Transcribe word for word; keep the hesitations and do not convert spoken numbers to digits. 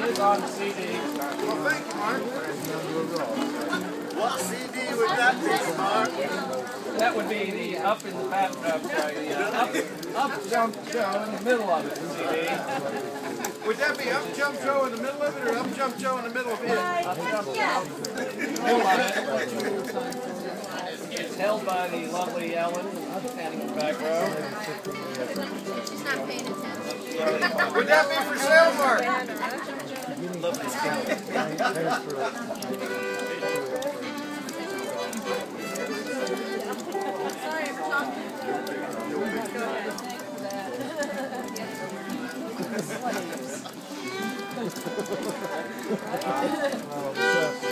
is on the C D. Well, thank you, Mark. What C D would that be, Mark? That would be the up in the back, uh, sorry, the uh, up, up jump show in the middle of it, C D. Would that be up jump show in the middle of it, or up jump show in the middle of it? Up jump show. Middle of it. It's held by the lovely Ellen, standing in the back row. She's not paying attention. Would that be for sale, Mark? Lovely Sorry for talking. Go ahead. Thanks for that.